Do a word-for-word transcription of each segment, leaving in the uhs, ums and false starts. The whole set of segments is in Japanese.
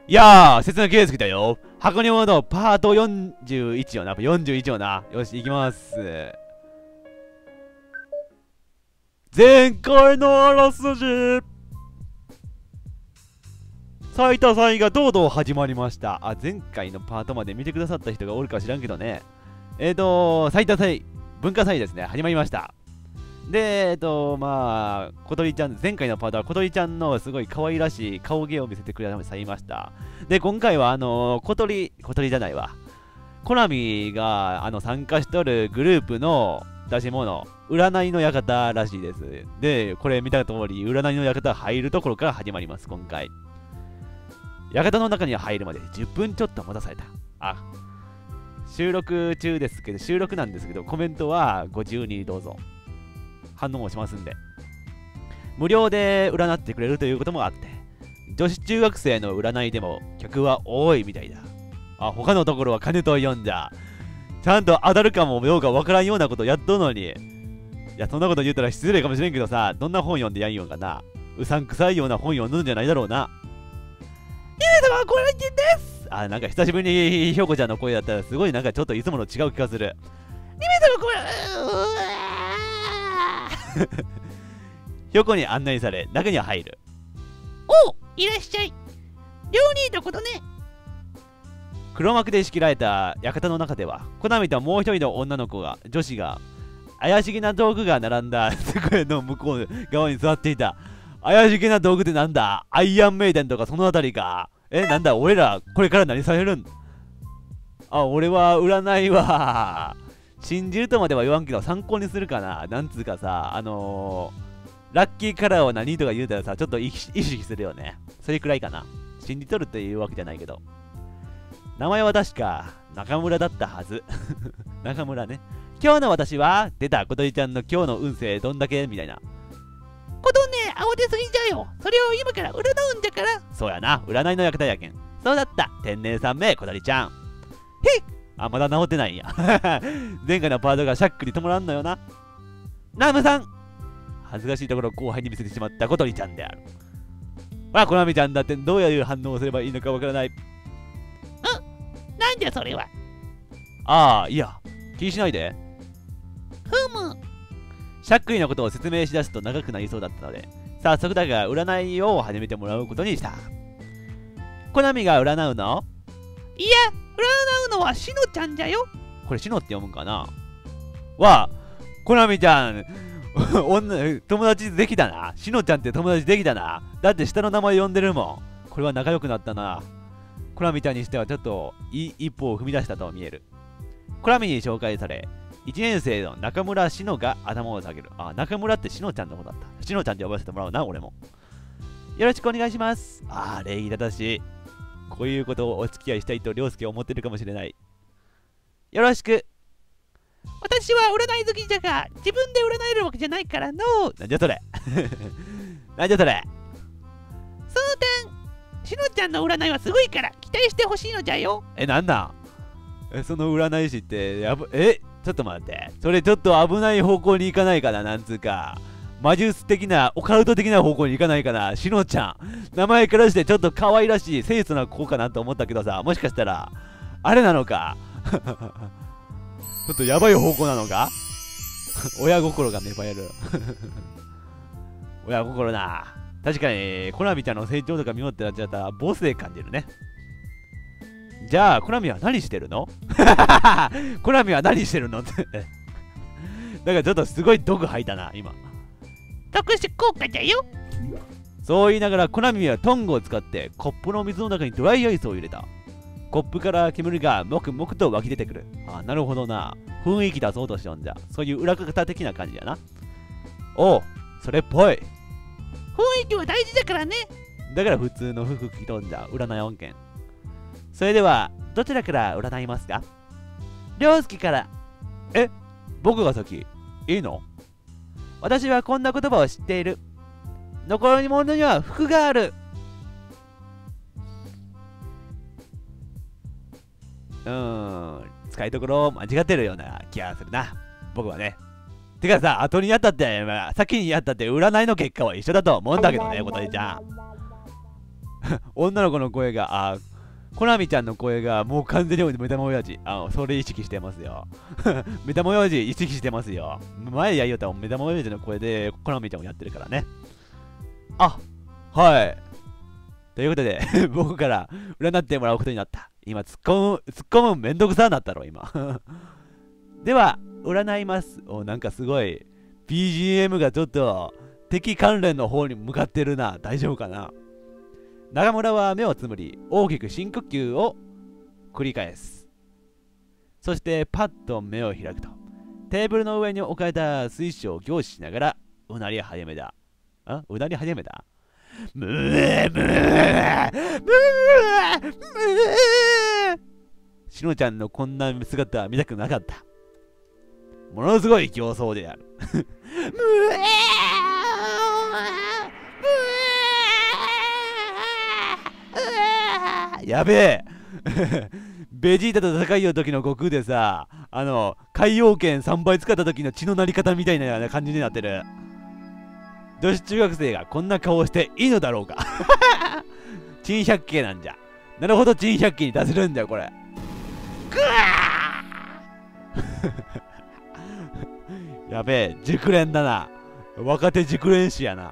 いやー、説明圭介だよ。箱庭のパートよんじゅういちよな。よんじゅういちよな。よし、行きます。前回のあらすじ。最多さんいが堂々始まりました。あ、前回のパートまで見てくださった人がおるか知らんけどね。えーと、最多祭、文化祭ですね。始まりました。で、えっと、まあ、小鳥ちゃん、前回のパートは小鳥ちゃんのすごい可愛らしい顔芸を見せてくれさいました。で、今回は、あのー、小鳥、小鳥じゃないわ。コナミが、あの、参加しとるグループの出し物、占いの館らしいです。で、これ見た通り、占いの館入るところから始まります、今回。館の中に入るまでじゅっぷんちょっと待たされた。あ、収録中ですけど、収録なんですけど、コメントはご自由にどうぞ。反応もしますんで。無料で占ってくれるということもあって、女子中学生の占いでも客は多いみたいだ。あ、他のところは金と読んじゃ。ちゃんと当たるかもようかわからんようなことやっとんのに。いや、そんなこと言うたら失礼かもしれんけどさ、どんな本読んでやんよんかな。うさんくさいような本読んどんじゃないだろうな。皆様、これです。あ、なんか久しぶりにひょこちゃんの声だったらすごいなんかちょっといつもの違う気がする。皆様、これ、ひょこに案内され、中には入る。 おう、いらっしゃい。両人のことね。 黒幕で仕切られた館の中では、コナミともう一人の女の子が、女子が、怪しげな道具が並んだ机の向こう側に座っていた。怪しげな道具ってなんだ？アイアンメイデンとかそのあたりか。え、なんだ俺ら、これから何されるん？あ、俺は占いは、信じるとまでは言わんけど参考にするかな。なんつうかさ、あのー、ラッキーカラーは何とか言うたらさ、ちょっと意識するよね。それくらいかな。信じとるっていうわけじゃないけど。名前は確か中村だったはず。中村ね。今日の私は出た小鳥ちゃんの今日の運勢どんだけみたいな。 ことね、慌てすぎじゃよ。それを今から占うんじゃから。 そうやな、占いの館やけん。そうだった、天然さんめ小鳥ちゃん。へっ、あ、まだ治ってないんや。前回のパートがしゃっくり止まらんのよな。ナムさん、恥ずかしいところを後輩に見せてしまった小鳥ちゃんである。ほら、コナミちゃんだってどういう反応をすればいいのかわからない。ん？ なんじゃそれは。 ああ、いや、気にしないで。 ふむ。 しゃっくりのことを説明しだすと長くなりそうだったので、早速だが占いを始めてもらうことにした。コナミが占うの？ いや、占うのはしのちゃんじゃよ。 これしのって読むんかな？わあ、コナミちゃん、女友達できたな。しのちゃんって友達できたな。だって下の名前呼んでるもん。これは仲良くなったな。コナミちゃんにしてはちょっといい一歩を踏み出したと見える。コナミに紹介され、いちねん生の中村しのが頭を下げる。あ、中村ってしのちゃんの方だった。しのちゃんって呼ばせてもらうな、俺も。よろしくお願いします。ああ、礼儀正しい。こういうことをお付き合いしたいと涼介は思ってるかもしれない。よろしく。 私は占い好きじゃが、自分で占えるわけじゃないからの。 なんじゃそれ。なんじゃそれ。 その点、しのちゃんの占いはすごいから期待してほしいのじゃよ。 え、なんなんえ、その占い師ってやぶ、え、ちょっと待って。それちょっと危ない方向に行かないかな、なんつうか。魔術的な、オカルト的な方向に行かないかな。しのちゃん。名前からしてちょっと可愛らしい、清楚な子かなと思ったけどさ、もしかしたら、あれなのか。ちょっとやばい方向なのか。親心が芽生える。親心な。確かに、コナミちゃんの成長とか見よってなっちゃったら、母性感じるね。じゃあ、コナミは何してるの？コナミは何してるのって。だからちょっとすごい毒吐いたな、今。 特殊効果じゃよ。 そう言いながら、コナミはトングを使ってコップの水の中にドライアイスを入れた。コップから煙がもくもくと湧き出てくる。あ、なるほどな。雰囲気出そうとしよんじゃ。そういう裏方的な感じやな。おう、それっぽい。 雰囲気は大事だからね。 だから普通の服着とんじゃ。占い音源。それでは、どちらから占いますか？涼介から。え、僕が先。いいの？私はこんな言葉を知っている。残り物には服がある。うーん、使いどころ間違ってるような気がするな。僕はね。てかさ、後にやったって、まあ、先にやったって占いの結果は一緒だと思うんだけどね、小鳥ちゃん。 女の子の声が、あ、コナミちゃんの声がもう完全に目玉親父。あ、それ意識してますよ。目玉親父意識してますよ。前やりよったら目玉親父の声でコナミちゃんをやってるからね。あ、はい。ということで、僕から占ってもらうことになった。今、突っ込む、突っ込むめんどくさになったろ、今。では、占います。お、なんかすごい、ビージーエム がちょっと、敵関連の方に向かってるな。大丈夫かな。長村は目をつむり、大きく深呼吸を繰り返す。そして、パッと目を開くと、テーブルの上に置かれた水晶を凝視しながら、うなり始めた。あ、うなり始めたむーむーむーむーしのちゃんのこんな姿は見たくなかった。ものすごい競争である。むーやべえベジータと戦いよ時の悟空でさ、あの海洋圏さんばい使った時の血のなり方みたいな感じになってる。女子中学生がこんな顔をしていいのだろうか。珍百景なんじゃ。なるほど、珍百景に出せるんだよこれ。ぐわやべえ、熟練だな。若手熟練士やな。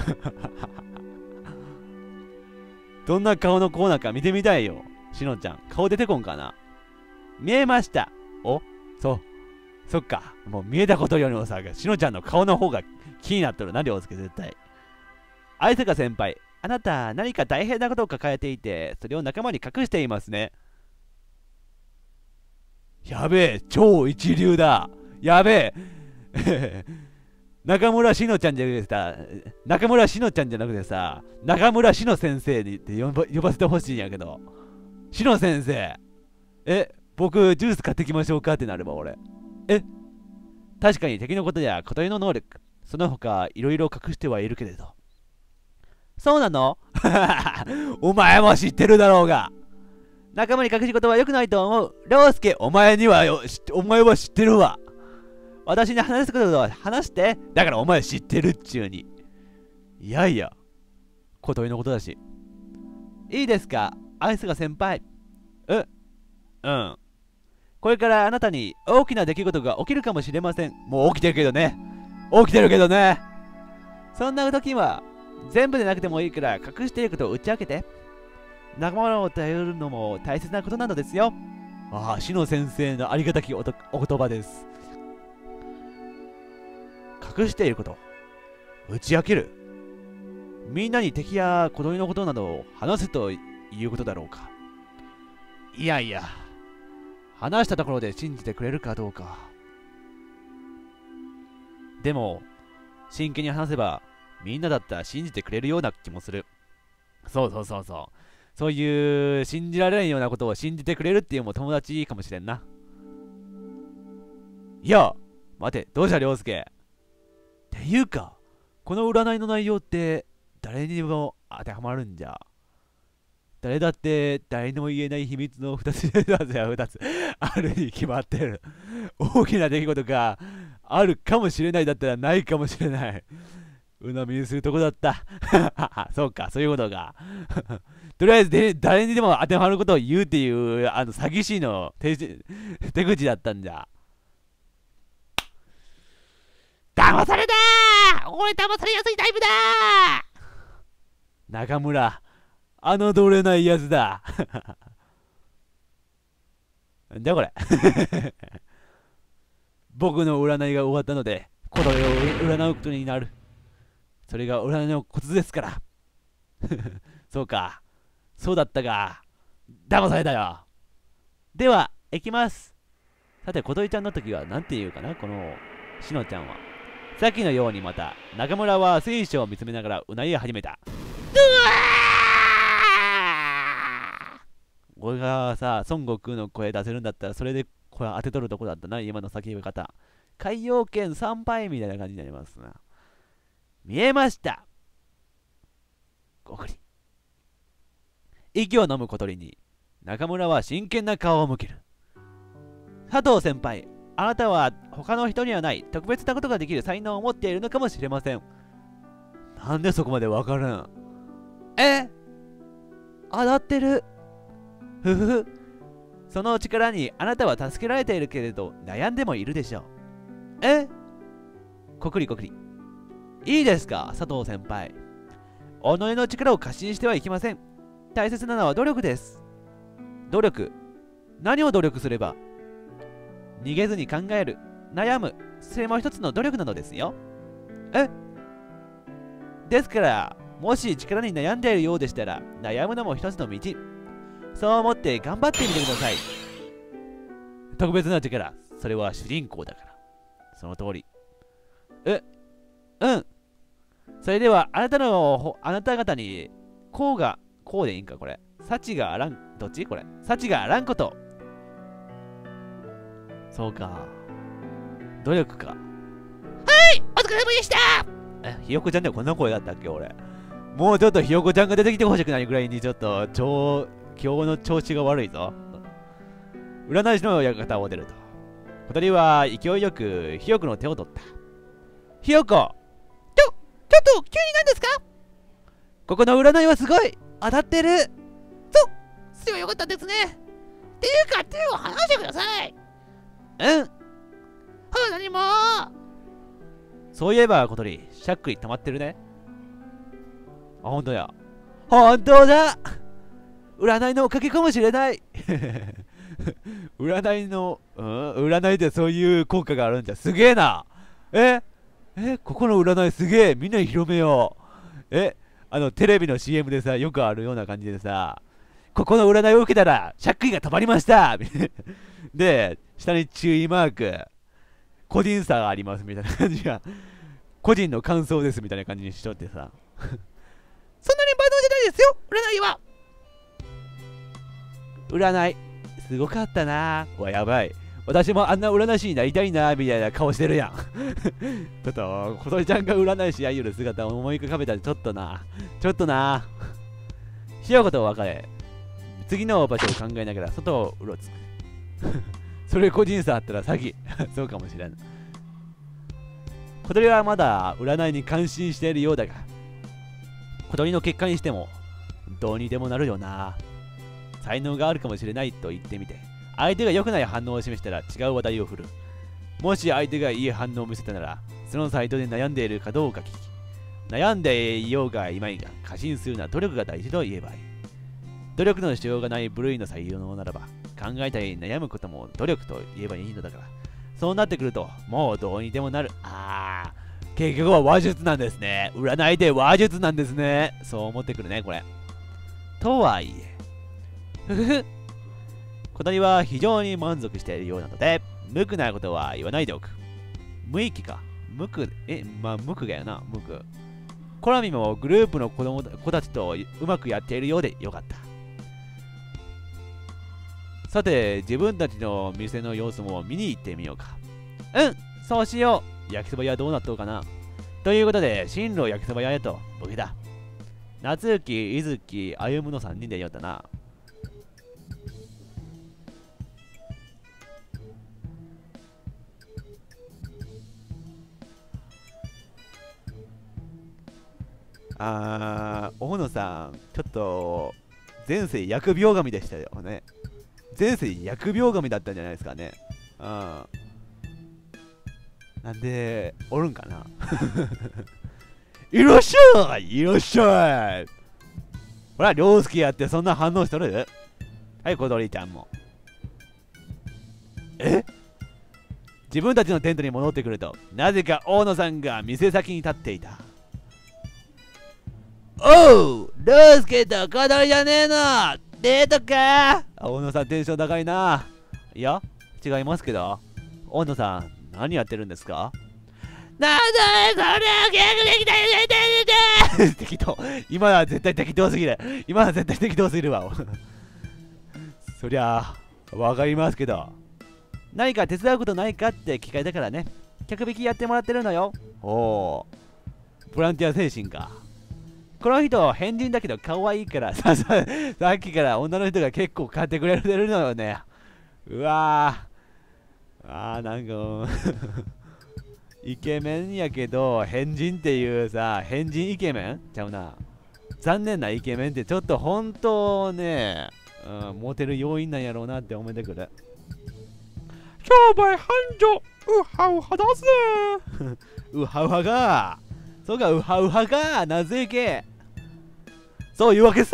どんな顔の子なんか見てみたいよ。しのちゃん、顔出てこんかな。見えました。お、そう。そっか。もう見えたことよりもさ、しのちゃんの顔の方が気になっとるな、りょうすけ絶対。相坂先輩、あなた何か大変なことを抱えていて、それを仲間に隠していますね。やべえ、超一流だ。やべえ。中村しのちゃんじゃなくてさ、中村しのちゃんじゃなくてさ、中村しの先生にって呼ば呼ばせてほしいんやけど。しの先生、え、僕ジュース買ってきましょうかってなれば俺。え、確かに敵のことや固有の能力、その他いろいろ隠してはいるけれど。そうなの？お前も知ってるだろうが。仲間に隠し事は良くないと思う。涼介、お前にはよ、お前は知ってるわ。私に話すことは話して。だからお前知ってるっちゅうに。いやいや、ことのことだし。いいですか、アイスが先輩。え、うん。これからあなたに大きな出来事が起きるかもしれません。もう起きてるけどね。起きてるけどね。そんな時は、全部でなくてもいいから隠していることを打ち明けて。仲間を頼るのも大切なことなのですよ。ああ、しの先生のありがたき お, お言葉です。隠していること、打ち明ける。みんなに敵や子供のことなどを話せということだろうか。いやいや、話したところで信じてくれるかどうか。でも、真剣に話せば、みんなだったら信じてくれるような気もする。そうそうそうそう。そういう信じられないようなことを信じてくれるっていうのも友達かもしれんな。いや、待て、どうした涼介。っていうか、この占いの内容って誰にも当てはまるんじゃ。誰だって誰にも言えない秘密のふたつやふたつあるに決まってる。大きな出来事があるかもしれないだったらないかもしれない。うなみにするとこだった。そうか、そういうことが。とりあえずで誰にでも当てはまることを言うっていうあの詐欺師の 手, 手口だったんじゃ。 騙されたー。俺騙されやすいタイプだー。中村、侮れないやつだ。なんだこれ。僕の占いが終わったので、これを占うことになる。それが占いのコツですから。そうか。そうだったが、騙されたよ。では、行きます。さて、琴井ちゃんの時は何て言うかな、このしのちゃんは。さっきのようにまた、中村は水晶を見つめながらうなり始めた。うわー！俺がさ、孫悟空の声出せるんだったら、それで声当てとるとこだったな、今の叫び方。海洋圏参拝みたいな感じになりますな。見えました。ごくり。息を飲む小鳥に中村は真剣な顔を向ける。佐藤先輩、あなたは他の人にはない特別なことができる才能を持っているのかもしれません。なんでそこまでわかるん？え？ 当たってる。ふふふ。その力にあなたは助けられているけれど悩んでもいるでしょう。えこくりこくり。いいですか、佐藤先輩。己の力を過信してはいけません。大切なのは努力です。努力。何を努力すれば？逃げずに考える、悩む、それも一つの努力なのですよ。えですから、もし力に悩んでいるようでしたら、悩むのも一つの道。そう思って頑張ってみてください。特別な力、それは主人公だから。その通り。え、うん。それでは、あなたの、あなた方に、こうが、こうでいいんか、これ。幸があらん、どっちこれ。幸があらんこと。そうか。努力か。 はい、お疲れ様でした。 え、ひよこちゃんではこんな声だったっけ、俺。もうちょっとひよこちゃんが出てきてほしくないぐらいに、ちょっと、超、今日の調子が悪いぞ。占い師の館を出ると。小鳥は勢いよくひよこの手を取った。ひよこ、 ちょ、ちょっと、急になんですか？ ここの占いはすごい当たってる。 そう、すればよかったですね。っていうか、手を離してください。 うん。 はあ、何も。 そういえば小鳥、しゃっくり溜まってるね。あ、ほんとや。ほんとだ。占いのおかげかもしれない。占いの、うん、占いでそういう効果があるんじゃ。すげえな。ええ、ここの占いすげえ。みんなに広めよう。え、あの、テレビの シーエム でさ、よくあるような感じでさ、ここの占いを受けたら、しゃっくりが溜まりました。で、下に注意マーク、個人差がありますみたいな感じが、個人の感想ですみたいな感じにしとってさ。 そんなに万能じゃないですよ、占いは。 占い、すごかったな。うわ、やばい。私もあんな占い師になりたいな、みたいな顔してるやん。ちょっと、小鳥ちゃんが占い師やゆる姿を思い浮かべたらちょっとな。ちょっとな。ひよこと別れ、次の場所を考えながら外をうろつく。それ個人差あったら詐欺。そうかもしれん。小鳥はまだ占いに感心しているようだが、小鳥の結果にしても、どうにでもなるよな。才能があるかもしれないと言ってみて、相手が良くない反応を示したら違う話題を振る。もし相手がいい反応を見せたなら、そのサイトで悩んでいるかどうか聞き、悩んでいようがいまいが過信するのは努力が大事と言えばいい。努力のしようがない部類の採用ならば、考えたり悩むことも努力と言えばいいのだから、そうなってくると、もうどうにでもなる。あー、結局は話術なんですね。占いで話術なんですね。そう思ってくるね、これ。とはいえ、ふふふ。小鳥は非常に満足しているようなので、無垢なことは言わないでおく。無益か。無垢、え、まあ無垢だよな、無垢。コナミもグループの子供子たちとうまくやっているようでよかった。さて、自分たちの店の様子も見に行ってみようか。うん、そうしよう。焼きそば屋どうなっとうかな。ということで、進路焼きそば屋へと向けた。夏雪、伊月、歩のさんにんでよったな。あー、大野さん、ちょっと、前世疫病神でしたよね。前世疫病神だったんじゃないですかね。うん。なんで、おるんかな。いらっしゃいいらっしゃい。ほら、涼介やってそんな反応しとる？はい、小鳥ちゃんも。え？自分たちのテントに戻ってくると、なぜか大野さんが店先に立っていた。おう、涼介と小鳥じゃねえの。デートか？大野さんテンション高いな。いや、違いますけど。大野さん、何やってるんですか？ なんだそれは逆できたよね。 適当。今は絶対適当すぎる。今は絶対適当すぎるわ。そりゃあ、わかりますけど。何か手伝うことないかって聞かれたからね。客引きやってもらってるのよ。おお。ボランティア精神か。この人、変人だけど可愛いからさ、さ、さっきから女の人が結構買ってくれてるのよね。うわー。あー、なんか、イケメンやけど、変人っていうさ、変人イケメンちゃうな。 残念なイケメンってちょっと本当ね、うん、モテる要因なんやろうなって思ってくる。 商売繁盛、ウハウハだぜ。 ウハウハが、そうか、ウハウハが、なぜけ。そういうわけさ。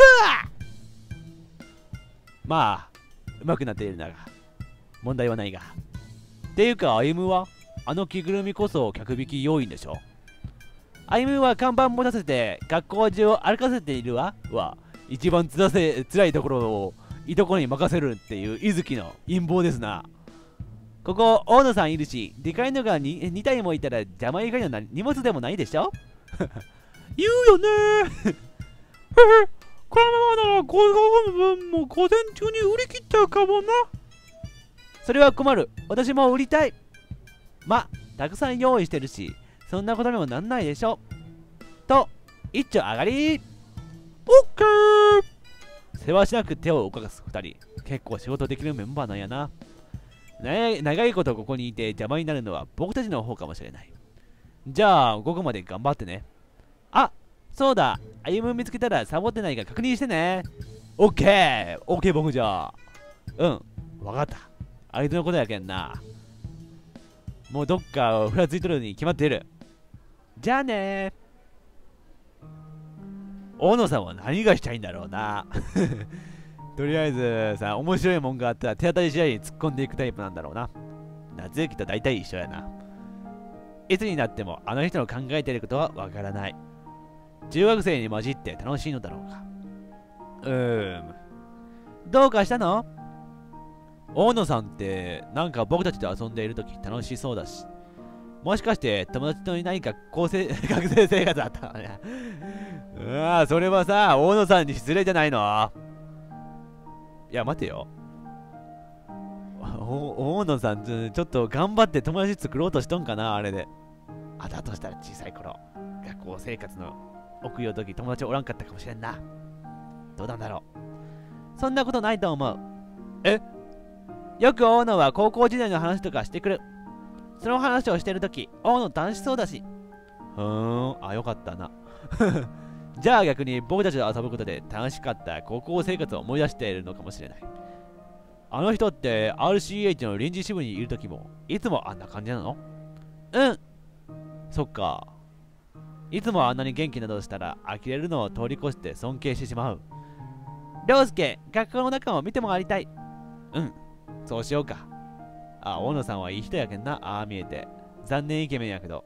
まあ、うまくなっているなら、問題はないが。っていうか、歩夢は、あの着ぐるみこそ客引き要因でしょ。歩夢は看板持たせて、学校中を歩かせているわ。は、一番つらせ、辛いところを、いとこに任せるっていう、伊月の陰謀ですな。ここ、大野さんいるし、でかいのが 2, 2体もいたら邪魔以外の荷物でもないでしょ。 言うよねー。へへ、このままならごごふんも午前中に売り切っちゃうかもな。 それは困る。私も売りたい。ま、たくさん用意してるし、そんなことにもなんないでしょ。と、一丁上がり。 オッケー。 世話しなく手を動かすふたり。結構仕事できるメンバーなんやな。長いことここにいて邪魔になるのは僕たちの方かもしれない。じゃあ、午後まで頑張ってね。あ、そうだ。歩夢見つけたらサボってないか確認してね。オッケー。オッケー僕じゃ。うん、わかった。あいつのことやけんな。もうどっかをふらついとるに決まっている。じゃあねー。大野さんは何がしたいんだろうな。とりあえずさ、面白いもんがあったら手当たり次第に突っ込んでいくタイプなんだろうな。夏雪と大体一緒やな。いつになってもあの人の考えていることはわからない。中学生に混じって楽しいのだろうか。うーん。どうかしたの？大野さんってなんか僕たちと遊んでいるとき楽しそうだし。もしかして友達といないか高生学生生活あったのね。うわぁ、それはさ、大野さんに失礼じゃないの？いや、待てよ。お大野さん、ちょっと頑張って友達作ろうとしとんかな、あれで。あ、だとしたら小さい頃、学校生活の奥よとき友達おらんかったかもしれんな。どうなんだろう。そんなことないと思う。え？よく大野は高校時代の話とかしてくる。その話をしてるとき、大野楽しそうだし。ふーん、あ、よかったな。じゃあ逆に僕たちと遊ぶことで楽しかった高校生活を思い出しているのかもしれない。あの人って アールシーエイチ の臨時支部にいるときもいつもあんな感じなの？うん。そっか。いつもあんなに元気などしたら呆れるのを通り越して尊敬してしまう。涼介、学校の中を見て回りたい。うん、そうしようか。あ、大野さんはいい人やけんな。ああ見えて。残念イケメンやけど。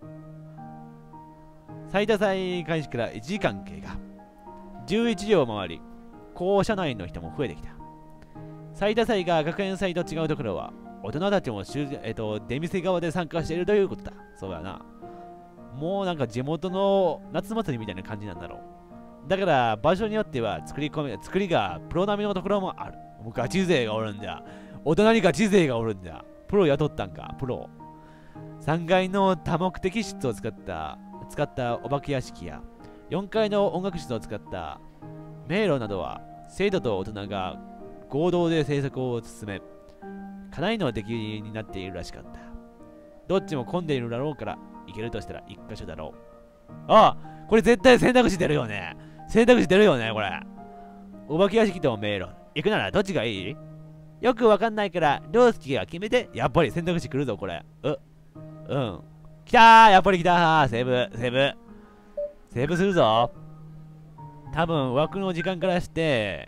最多祭開始からいちじかん経過。じゅういちじを回り、校舎内の人も増えてきた。最多祭が学園祭と違うところは、大人たちも、えっと、出店側で参加しているということだ。そうやな。もうなんか地元の夏祭りみたいな感じなんだろう。だから場所によっては作り込み、作りがプロ並みのところもある。もうガチ勢がおるんだ。大人にガチ勢がおるんだ。プロ雇ったんか、プロ。さんがいの多目的室を使った使ったお化け屋敷やよんかいの音楽室を使った迷路などは生徒と大人が合同で制作を進めかなりの出来になっているらしかった。どっちも混んでいるだろうから行けるとしたら一箇所だろう。ああ、これ絶対選択肢出るよね。選択肢出るよねこれ。お化け屋敷と迷路行くならどっちがいい？よくわかんないから涼介が決めて。やっぱり選択肢来るぞこれ。ううん。来たー、やっぱり来たー。セーブ、セーブ。セーブするぞ。多分枠の時間からして、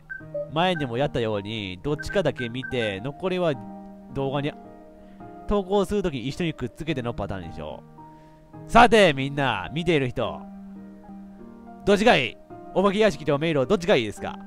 前にもやったように、どっちかだけ見て、残りは動画に投稿するときに一緒にくっつけてのパターンでしょ。さて、みんな、見ている人。どっちがいい？お化け屋敷と迷路、どっちがいいですか？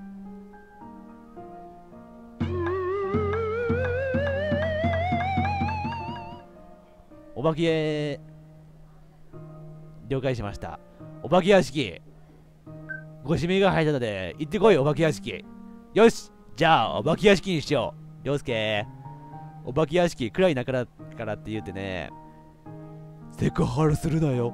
お化け了解しました。お化け屋敷ご指名が入ったので行ってこい。お化け屋敷よし、じゃあお化け屋敷にしよう。涼介、お化け屋敷暗い中だからって言ってね、セクハラするなよ。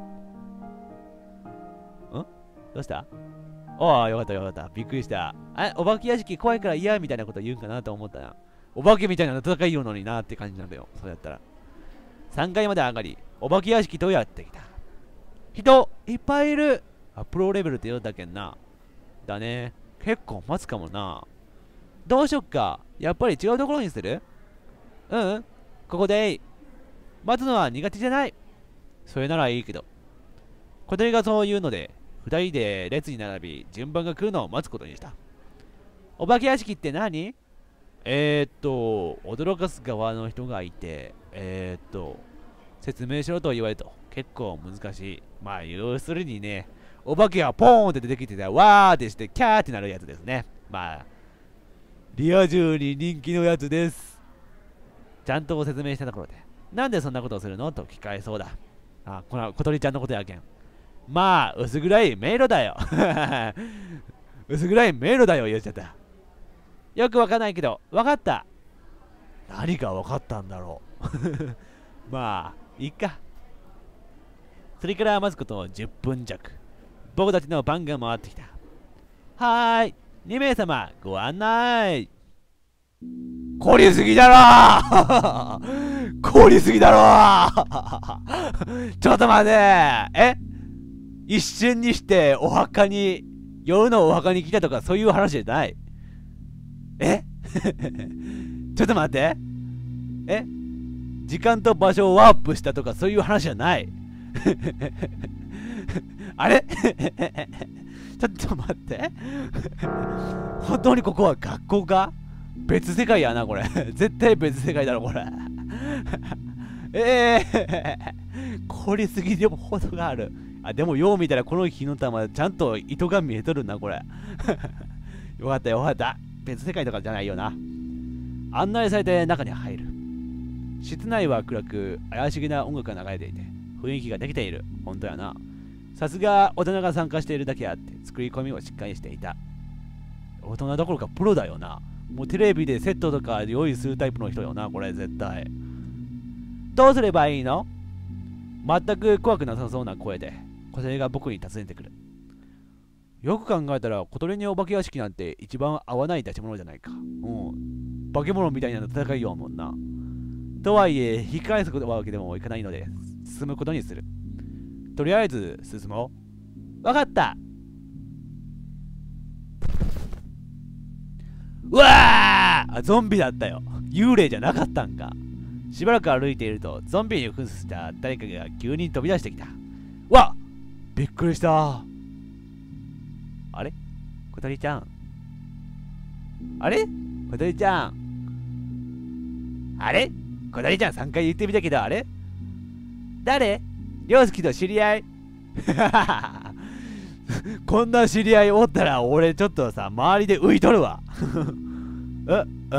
んどうした？ああ、よかったよかった。びっくりした。あ、お化け屋敷怖いから嫌みたいなこと言うんかなと思ったな。お化けみたいな戦いようのになって感じなんだよ。そうやったらさんがいまで上がり、お化け屋敷とやってきた。人いっぱいいる。あ、プロレベルって言うだけんな。 だね。結構待つかもな。どうしよっか。やっぱり違うところにする？うん、うん、ここでいい。待つのは苦手じゃない。それならいいけど。小鳥がそう言うので、二人で列に並び、順番が来るのを待つことにした。お化け屋敷って何？えー、っと、驚かす側の人がいて、えー、っと、説明しろと言われると結構難しい。まあ、要するにね、お化けがポーンって出てきてたら、わーってして、キャーってなるやつですね。まあ、リア充に人気のやつです。ちゃんと説明したところで、なんでそんなことをするのと聞かれそうだ。あ、この小鳥ちゃんのことやけん。まあ、薄暗い迷路だよ。薄暗い迷路だよ、言っちゃった。よくわかんないけど、わかった。何がわかったんだろう。まあ、いいか。それから待つことじゅっぷん弱。僕たちの番が回ってきた。はーい、にめいさま、ご案内。凝りすぎだろー凝りすぎだろーちょっと待てー。え一瞬にしてお墓に、夜のお墓に来たとかそういう話じゃない。えちょっと待って。え時間と場所をワープしたとかそういう話じゃない。あれちょっと待って。本当にここは学校か？別世界やな、これ。絶対別世界だろ、これ。ええー、凝りすぎでも程がある。あ、でもよう見たらこの火の玉、ちゃんと糸が見えとるな、これ。よかったよかった。別世界とかじゃないよな。案内されて中に入る。室内は暗く、怪しげな音楽が流れていて、雰囲気ができている。本当やな。さすが大人が参加しているだけあって、作り込みをしっかりしていた。大人どころかプロだよな。もうテレビでセットとか用意するタイプの人よな、これ絶対。どうすればいいの？全く怖くなさそうな声で、小鳥が僕に尋ねてくる。よく考えたら小鳥にお化け屋敷なんて一番合わない出し物じゃないか。うん。化け物みたいな戦いようもんな。とはいえ、引き返すわけでもいかないので、進むことにする。とりあえず進もう。わかった。うわー！あ、ゾンビだったよ。幽霊じゃなかったんか。しばらく歩いていると、ゾンビに扮した誰かが急に飛び出してきた。わっ！びっくりした。あれ？小鳥ちゃん。あれ？小鳥ちゃん。あれ？小鳥ちゃんさんかい言ってみたけど、あれ？誰？りょうすきと知り合い？こんな知り合いおったら俺ちょっとさ、周りで浮いとるわ。え、うん、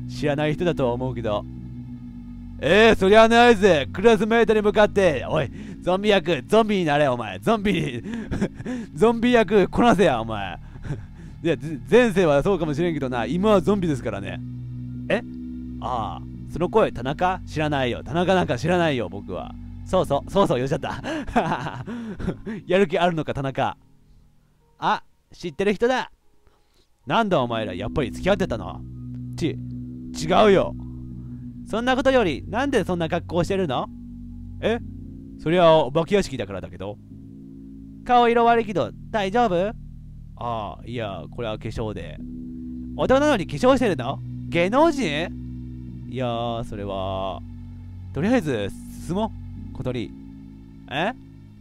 知らない人だとは思うけど。えー、そりゃないぜ。クラスメイトに向かって、おい、ゾンビ役、ゾンビになれ、お前。ゾンビに、ゾンビ役こなせや、お前。いや、前世はそうかもしれんけどな、今はゾンビですからね。え？ああ、その声、田中？知らないよ。田中なんか知らないよ、僕は。そうそう、そうそう、言っちゃった。やる気あるのか、田中。あ、知ってる人だ。なんだお前ら、やっぱり付き合ってたの？ち、違うよ。そんなことより、なんでそんな格好してるの？え？そりゃ、お化け屋敷だからだけど。顔色悪いけど、大丈夫？ああ、いや、これは化粧で。大人なのに化粧してるの？芸能人？いやー、それは。とりあえず、進もう、小鳥。え？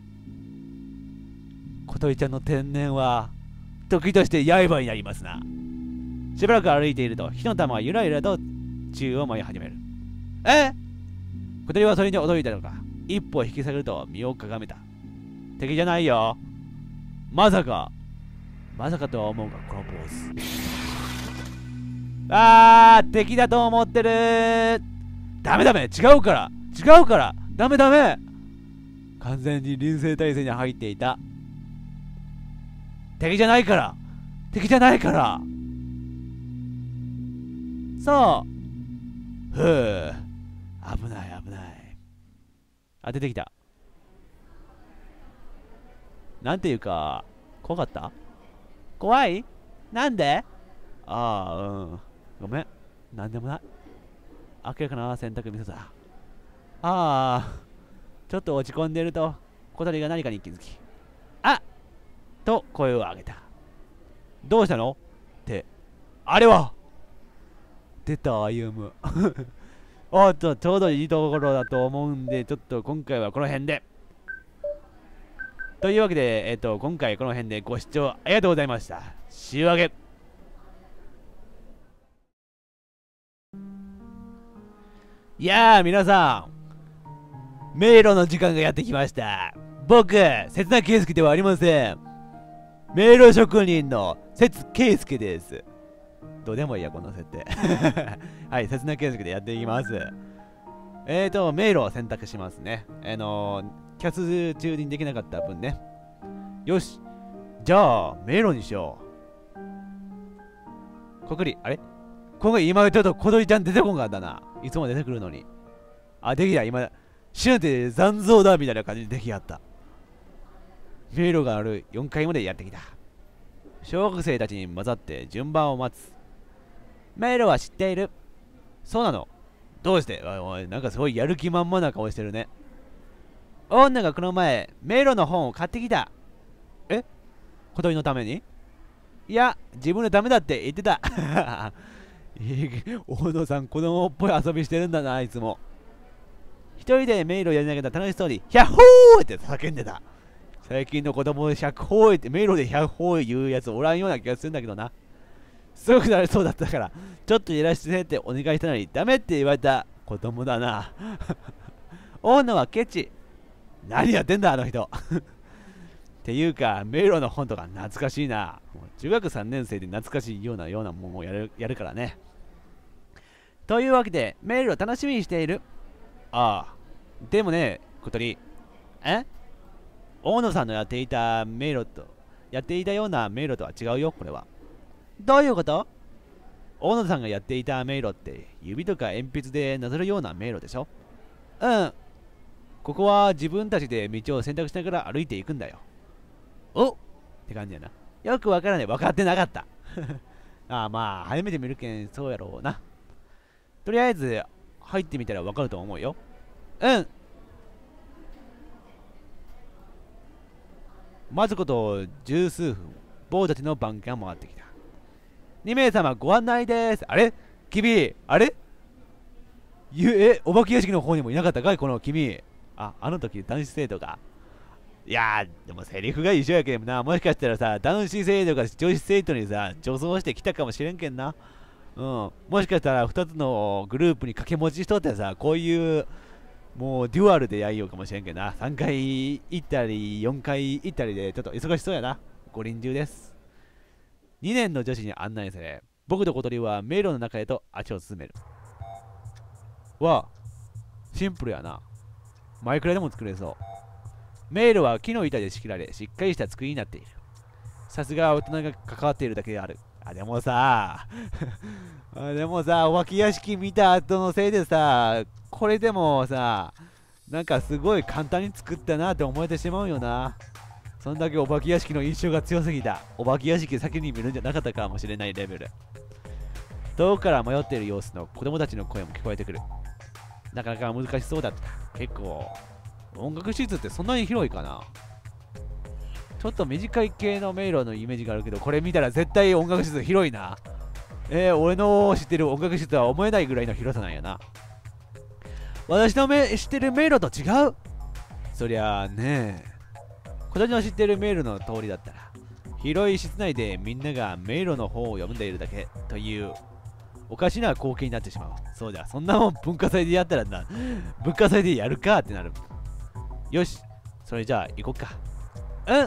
小鳥ちゃんの天然は、時として刃になりますな。しばらく歩いていると、火の玉はゆらゆらと宙を舞い始める。え？小鳥はそれに驚いたのか、一歩引き下げると身をかがめた。敵じゃないよ。まさか、まさかとは思うが、このポーズ。あー、敵だと思ってるー。ダメダメ、違うから、違うから、ダメダメ。完全に臨戦態勢に入っていた。敵じゃないから、敵じゃないから。そう。ふう。危ない危ない。あ、出てきた。なんていうか、怖かった？怖い？なんで？ああ、うん。ごめん。なんでもない。明らかな選択ミスだ。ああ、ちょっと落ち込んでると、小鳥が何かに気づき、あっと声を上げた。 どうしたのって。あれは出た、歩む。おっと、ちょうどいいところだと思うんで、ちょっと今回はこの辺で。というわけで、えっと、今回この辺でご視聴ありがとうございました。仕上げ。いやー、皆さん、迷路の時間がやってきました。僕、刹那圭介ではありません。迷路職人の刹圭介です。どうでもいいや、この設定。はい、刹那圭介でやっていきます。えーと、迷路を選択しますね。あのー、キャス中にできなかった分ね。よし。じゃあ、迷路にしよう。こくり、あれ今回今ちょっと小鳥ちゃん出てこんかったな。いつも出てくるのに。あ、できた。今、シュンって残像だみたいな感じでできやった。迷路があるよんかいまでやってきた。小学生たちに混ざって順番を待つ。迷路は知っている。そうなの。どうして？おい、なんかすごいやる気満々な顔してるね。女がこの前、迷路の本を買ってきた。え？小鳥のために？いや、自分のためだって言ってた。大野さん、子供っぽい遊びしてるんだな、あいつも。一人で迷路やりながら楽しそうに、ヒャッホーって叫んでた。最近の子供で百歩ーって迷路で百歩ー言うやつおらんような気がするんだけどな。すごくなりそうだったから、ちょっとやらせてってお願いしたのに、ダメって言われた子供だな。大野はケチ。何やってんだ、あの人。っていうか、迷路の本とか懐かしいな。もう中学さんねん生で懐かしいようなようなもんをやる、やるからね。というわけで、迷路を楽しみにしている。ああ。でもね、小鳥。え大野さんのやっていた迷路と、やっていたような迷路とは違うよ、これは。どういうこと？大野さんがやっていた迷路って、指とか鉛筆でなぞるような迷路でしょ？うん。ここは自分たちで道を選択しながら歩いていくんだよ。おっって感じやな。よくわからない。分かってなかった。ああ、まあ、初めて見るけん、そうやろうな。とりあえず、入ってみたらわかると思うよ。うん。待つこと十数分、坊たちの番が回ってきた。に名様ご案内です。あれ君、あれゆえ、お化け屋敷の方にもいなかったかいこの君。あ、あの時男子生徒が。いやー、でもセリフが一緒やけんな。もしかしたらさ、男子生徒が女子生徒にさ、女装してきたかもしれんけんな。うん。もしかしたらふたつのグループに掛け持ちしとってさ、こういう、もうデュアルでやりようかもしれんけんな。さんかい行ったり、よんかい行ったりで、ちょっと忙しそうやな。ご臨終です。にねんの女子に案内され、僕と小鳥は迷路の中へと足を進める。わあ、シンプルやな。マイクラでも作れそう。迷路は木の板で仕切られ、しっかりした作りになっている。さすが大人が関わっているだけである。あ、でもさ、あでもさ、お化け屋敷見た後のせいでさ、これでもさ、なんかすごい簡単に作ったなって思えてしまうよな。そんだけお化け屋敷の印象が強すぎた。お化け屋敷先に見るんじゃなかったかもしれないレベル。遠くから迷っている様子の子供たちの声も聞こえてくる。なかなか難しそうだった。結構、音楽施設ってそんなに広いかな。ちょっと短い系の迷路のイメージがあるけど、これ見たら絶対音楽施設広いな。えー、俺の知ってる音楽施設は思えないぐらいの広さなんやな。私のめ知ってる迷路と違う。そりゃあねえ。小鳥の知ってる迷路の通りだったら、広い室内でみんなが迷路の本を読んでいるだけというおかしな光景になってしまう。そうだ、そんなもん文化祭でやったらな、文化祭でやるかってなる。よし、それじゃあ行こっか。うん。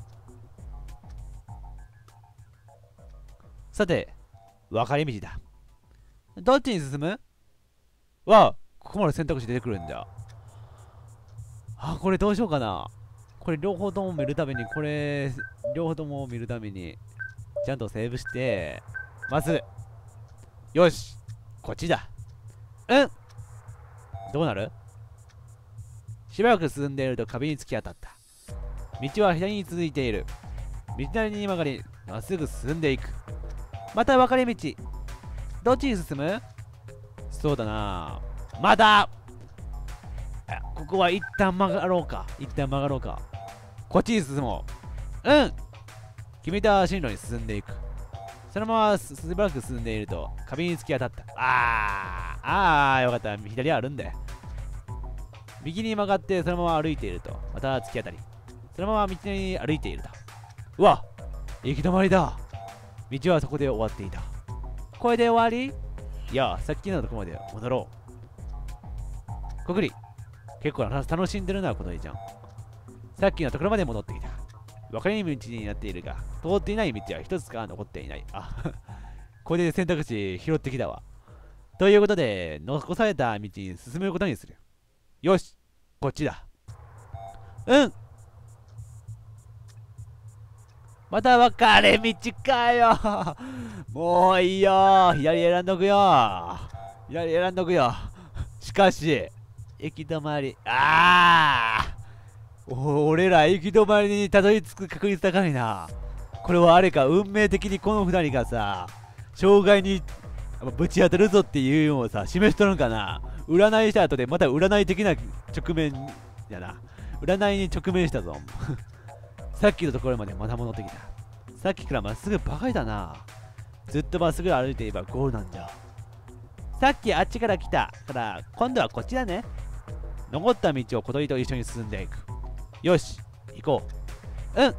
さて、分かれ道だ。どっちに進む？わあ、ここまで選択肢出てくるんだ。あ、これどうしようかな。これ両方とも見るために、これ、両方とも見るために、ちゃんとセーブして、まず、よし、こっちだ。うん。どうなる？しばらく進んでいると壁に突き当たった。道は左に続いている。道なりに曲がり、まっすぐ進んでいく。また分かれ道。どっちに進む？そうだな。まだここは一旦曲がろうか。一旦曲がろうか。こっちに進もう。うん。決めた進路に進んでいく。 そのまますしばらく進んでいると壁に突き当たった。あーあーよかった。左はあるんで。右に曲がってそのまま歩いているとまた突き当たり、そのまま道に歩いていると、うわ、行き止まりだ。道はそこで終わっていた。これで終わり？いや、さっきのとこまで戻ろう。こくり、結構楽しんでるな、この絵じゃん。さっきのところまで戻ってきた。分かれ道になっているが、通っていない道は一つしか残っていない。あ、これで選択肢拾ってきたわ。ということで、残された道に進むことにする。よし、こっちだ。うん。また分かれ道かよ。もういいよ。左選んどくよ。左選んどくよ。しかし、行き止まり。ああ。俺ら行き止まりにたどり着く確率高いな。これはあれか、運命的にこのふたりがさ、障害にぶち当たるぞっていうのをさ、示しとるんかな。占いした後でまた占い的な直面やな。占いに直面したぞ。さっきのところまでまた戻ってきた。さっきからまっすぐバカだな。ずっとまっすぐ歩いていればゴールなんじゃ。さっきあっちから来たから今度はこっちだね。残った道を小鳥と一緒に進んでいく。よし、行こう。うん。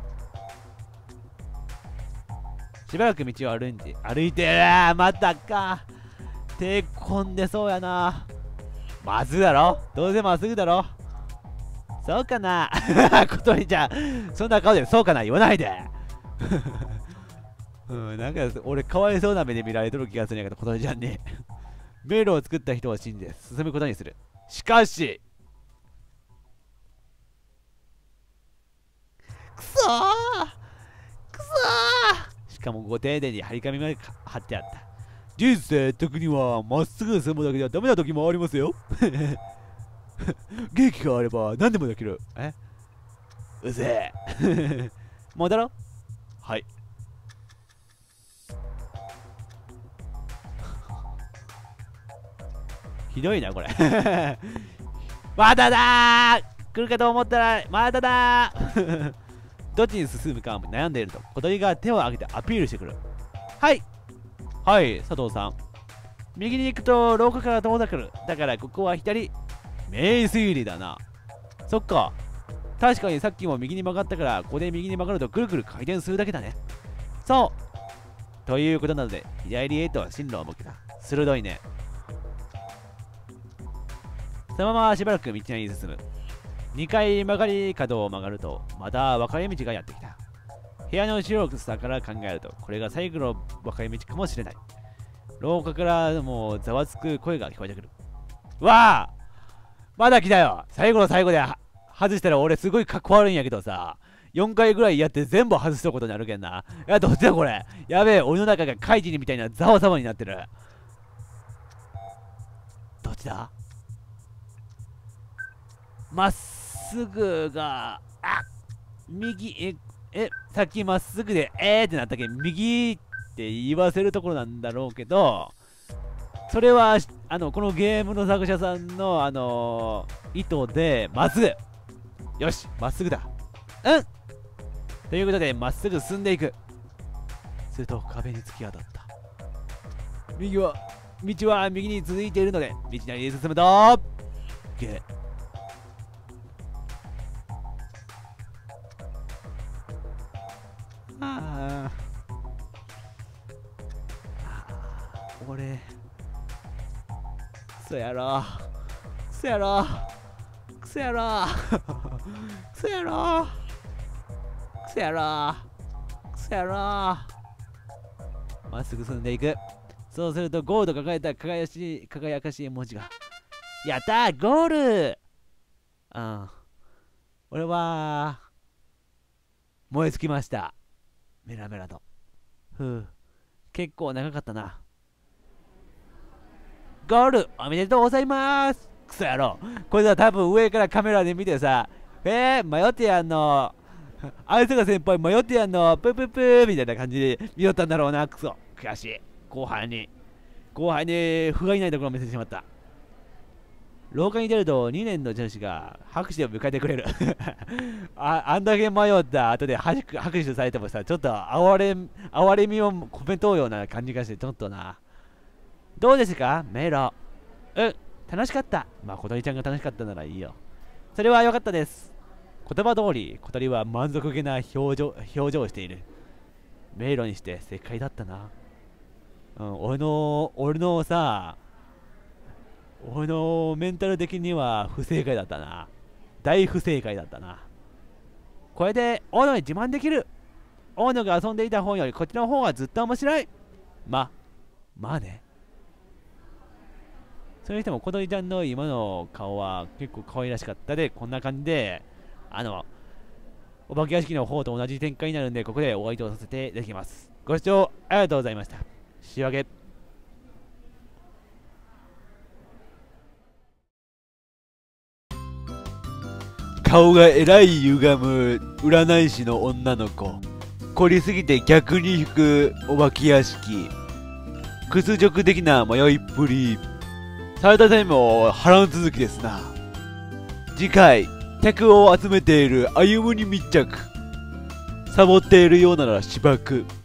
しばらく道を歩いて歩いてる。またか。手込んでそうやな。まっすぐだろ。どうせまっすぐだろ。そうかな。小鳥ちゃん、そんな顔でそうかな言わないで。うん、なんか俺かわいそうな目で見られとる気がするんやけど、小鳥ちゃんに。迷路を作った人を信じて進むことにする。しかし、くそーくそー、しかもご丁寧に張り紙まで貼ってあった。人生特にはまっすぐ進むだけではダメな時もありますよ。元気があれば何でもできる。えうぜえ。戻ろう。はい。ひどいなこれ。まだだー、来るかと思ったらまだだー。どっちに進むか悩んでいると小鳥が手を挙げてアピールしてくる。はいはい佐藤さん、右に行くと廊下から遠ざかる。だからここは左。名推理だな。そっか、確かにさっきも右に曲がったから、ここで右に曲がるとくるくる回転するだけだね。そうということなので左へと進路を向けた。鋭いね。そのまましばらく道に進む。にかい曲がり角を曲がるとまた分かれ道がやってきた。部屋の後ろさから考えるとこれが最後の分かれ道かもしれない。廊下からもうざわつく声が聞こえてくる。わあ、まだ来たよ。最後の最後で外したら俺すごいかっこ悪いんやけどさ、よんかいぐらいやって全部外したことになるけんな。いや、どっちだこれ。やべえ、俺の中が怪人みたいなざわざわになってる。どっちだ。まっすぐが、あ、右、え、え、さっきまっすぐで、えーってなったけん、右って言わせるところなんだろうけど、それは、あの、このゲームの作者さんの、あのー、意図で、まっすぐ。よし、まっすぐだ。うんということで、まっすぐ進んでいく。すると、壁に突き当たった。右は、道は右に続いているので、道なりに進むと、ゲー。ああ、俺クソやろクソやろクソやろクソやろクソやろクソやろ。まっすぐ進んでいく。そうするとゴールド抱えた輝しい輝かしい文字が。やったーゴール。うん、俺は燃え尽きました。メラメラと。ふう、結構長かったな。ゴールおめでとうございます。クソ野郎、これさ多分上からカメラで見てさ、えー、迷ってやんの、相坂先輩迷ってやんの、プープープーみたいな感じで見よったんだろうな。クソ悔しい。後輩に後輩に不甲斐ないところを見せてしまった。 廊下に出るとにねんの女子が拍手で迎えてくれるあ。あんだけ迷った後で拍手拍手されてもさ、ちょっと哀れ哀れみを込めとうような感じがして、ちょっとな。どうですか迷路。うん、楽しかった。まあ、小鳥ちゃんが楽しかったならいいよ。それは良かったです。言葉通り、小鳥は満足げな表情表情をしている。迷路にして正解だったな。うん、俺の、俺のさ、俺のメンタル的には不正解だったな。大不正解だったな。これで大野に自慢できる。大野が遊んでいた方よりこっちの方がずっと面白い。ま、まあね。それにしても小鳥ちゃんの今の顔は結構可愛らしかったで、こんな感じで、あの、お化け屋敷の方と同じ展開になるんで、ここでお相手をさせていただきます。ご視聴ありがとうございました。仕上げ。顔がえらい歪む占い師の女の子。凝りすぎて逆に引くお化け屋敷。屈辱的な迷いっぷり。サイダータイムを波乱続きですな。次回、客を集めている歩夢に密着。サボっているようならしばく。